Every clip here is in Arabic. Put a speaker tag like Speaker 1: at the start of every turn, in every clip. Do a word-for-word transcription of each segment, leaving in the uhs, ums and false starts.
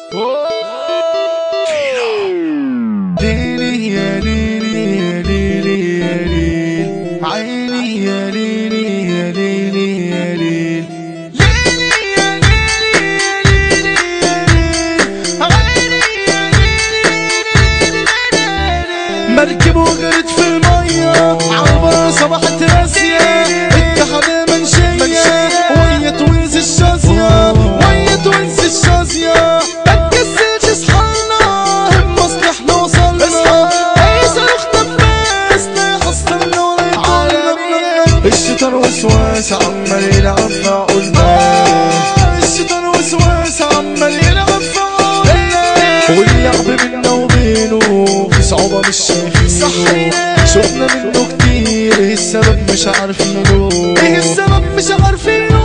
Speaker 1: ليلي يا ليلي يا ليلي يا ليل عيني يا ليلي يا ليلي يا ليل ليلي يا ليلي يا ليلي يا ليل عيني يا ليلي يا ليل. مركب وغرت في المية عالبر صبحت راسية اتحاد منشية ويا توينز الشازية ويا توينز الشازية متكسلش اصحالنا هم مصلحنا وصلنا اي صاروخ نفسنا حصلنا ونطلنا. الشيطان وسواس عمال يلعب في عقولنا الشيطان وسواس عمال يلعب في عقولنا واللعب منا وبينه في صعوبة مش شايفينه شفنا منه كتير ايه السبب مش عارفينه ايه السبب مش عارفينه.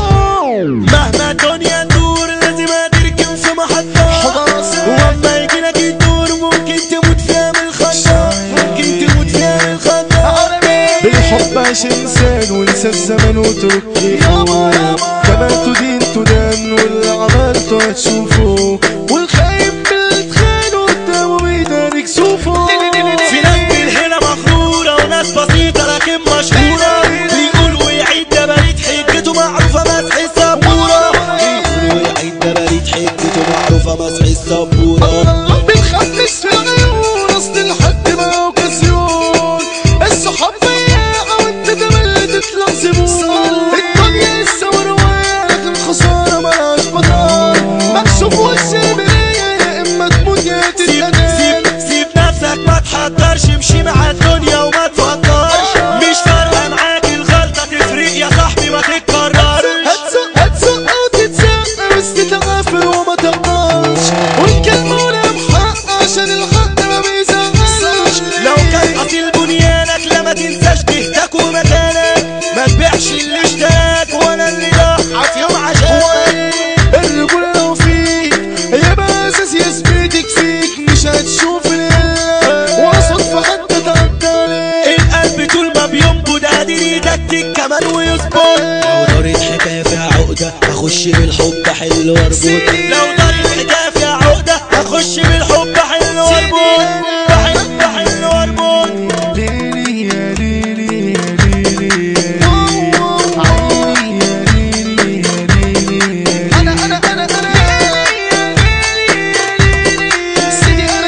Speaker 2: مهما الدنيا تدور لازم هتركن في محطة واما يجيلك الدور ممكن تموت فيها من الخطة ممكن تموت فيها من الخطة.
Speaker 1: بالحب عيش انسان وانسى الزمن واترك كيفه كما تدين تدان واللي عملته هتشوفه والخايب باللي اتخانه قدامه بيدارك سوفه.
Speaker 2: في ناس بالهنا مغرورة وناس بسيطة لكن مشهورة بيقول ويعيد ده بريد حجته معروفة مسح السبورة بيقول ويعيد ده بريد حجته معروفة مسح السبورة.
Speaker 1: بنخمس في العيون اصل الحد ما اوكاسيون الصحاب بياعة وانت تملي تطلع زبون الدنيا لسه ورواية لكن خسارة ملهاش بطل مكشوف وش المراية يا اما تموت يا تتقتل.
Speaker 2: سيب نفسك ما تحضرش امشي مع الدنيا وما تفكرش مش فارقة معاك الغلطة تفرق يا صاحبي ما تتكررش.
Speaker 1: هتزق هتزق وتتزق بس تتغافل وما تقدرش والكلمة ولا بحق عشان الحق ما بيزعلش.
Speaker 2: لو كان اصيل بنيانك لما تنساش تهتك ومكانك ما تبيعش اللي اشتاك ولا اللي ضحى في يوم عشانك.
Speaker 1: الرجولة لو فيك يبقى اساس يثبتك فيك مش هتشوف الا وصدفة حتى تعدى عليك.
Speaker 2: القلب طول ما بينبض قادر يتكتك كمان ويصبر لو دارت حكاية فيها عقدة اخش بالحب حل واربط لو دارت حكاية فيها عقدة اخش بالحب حل واربط بحب حل واربط.
Speaker 1: ليلي يا ليلي يا ليلي يا ليل عيني يا ليلي يا ليلي يا انا انا انا انا سيدي انا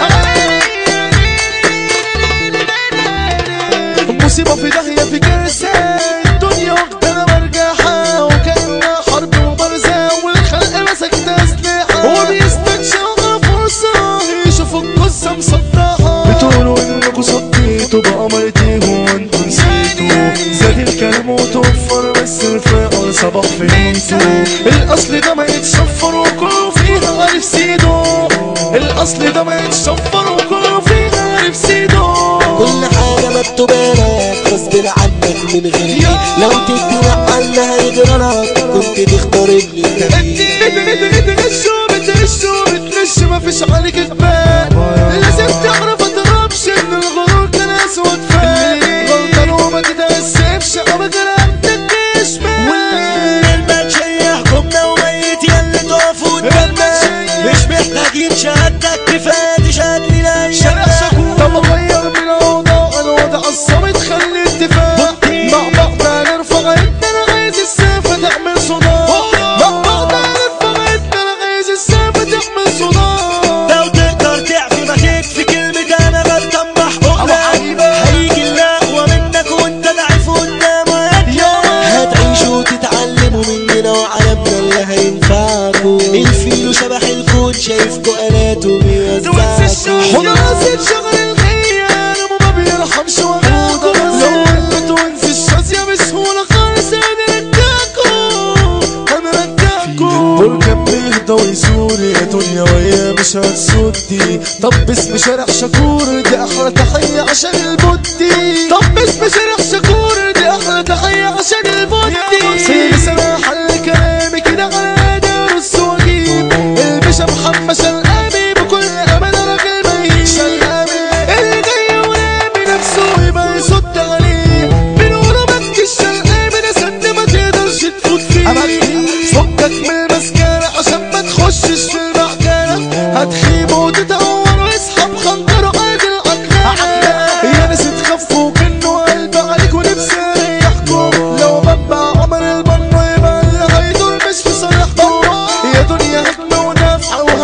Speaker 1: انا مصيبة في داهية في كارثة الدنيا واخدة مرجحة وكأنها حرب وبرزة والخلق مسكت أسلحة وبيستكشفوا فرصة يشوفوا القصة مصدقة بتقولوا إنكوا صديتوا بأمرتيهم وانتوا نسيتوا زاد الكلام وتوفر بس الفقر صباح في نيته. الأصل ده ما يتشفر وكله فيها عارف سيده الأصل ده ما يتشفر وكله فيها عارف سيده.
Speaker 2: كل حاجة مكتوبة لك غصب عنك من غيري لو تدي عنها يجرالك كنت تختار اللي انت
Speaker 1: بتغشوا بتغشوا بتغش مفيش عليك اجبار لازم تعرف متهربش ان الغرور كان اسود فات غلطان وما تتأسفش ابدا متديش
Speaker 2: والمال شيحكمنا وميت ياللي تقف قدامنا مش محتاجين شهادتك كفاية تشهد لنا
Speaker 1: شارع شكور طب غير من الاوضاع الوضع الصامت خلي اتفاق مع بعض هنرفع ايدنا انا عايز السافة تعمل صداع مع بعض هنرفع ايدنا انا عايز السافة تعمل صداع.
Speaker 2: لو تقدر تعفي ما تكفي كلمة انا غلطان محقوقنا هيجي الأقوى منك وانت ضعيف قدامه هتعيشوا وتتعلموا مننا وعالمنا اللي هينفعكوا الفيل وشبح الكون شايفكوا آلاته بيوزعكوا
Speaker 1: حضرات شغل الخيال وما بيرحمش وقودة لو قلت وانسى الشازية بسهولة خالص هنرجعكوا هنرجعكوا بركب بيهدى ويزور يا دنيا ويا مش هتسدي. طب اسم شارع شكور دي احلى تحية عشان البودي طب اسم شارع شكور دي احلى تحية عشان البودي. سيدي سنة حل كلامي كده على دارس واجيب الباشا محمد شلقامي بكل امل راجل مهيب شلقامي اللي جاي ورامي نفسه يبقى يصد عليه من ورا بنك الشلقامي ده سد ما تقدرش تفوت فيه فكك من المسكرة عشان ما تخشش في المحكمة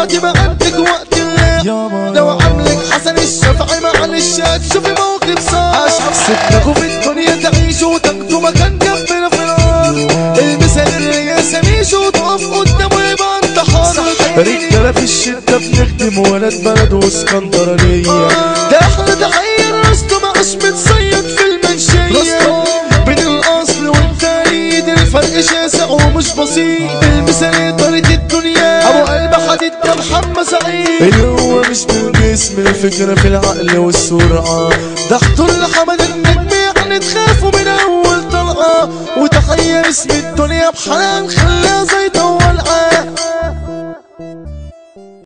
Speaker 2: هتبقى عندك وقت الله. لو عاملك حسن الشافعي معلش هتشوفي موقف صعب. سيبناكوا في الدنيا تعيشوا وتاخدوا مكان جنبنا في الارض. المثال الرئاسة ميشوا وتقف قدامه يبقى انت حر. رجالة في الشدة بنخدم ولاد بلد واسكندرانية. ده احلى تحية رستم عاش متصيد في المنشية. بين الاصل والتقليد الفرق شاسع ومش بسيط. المثال إدارة الدنيا ابو قلب حديد ده محمد سعيد. اللي هو مش بالجسم الفكرة في العقل والسرعة. ده احضر لحمد النجم يعني تخافوا من اول طلقة. وتحية اسم الدنيا بحنان خلاها زي طولقة.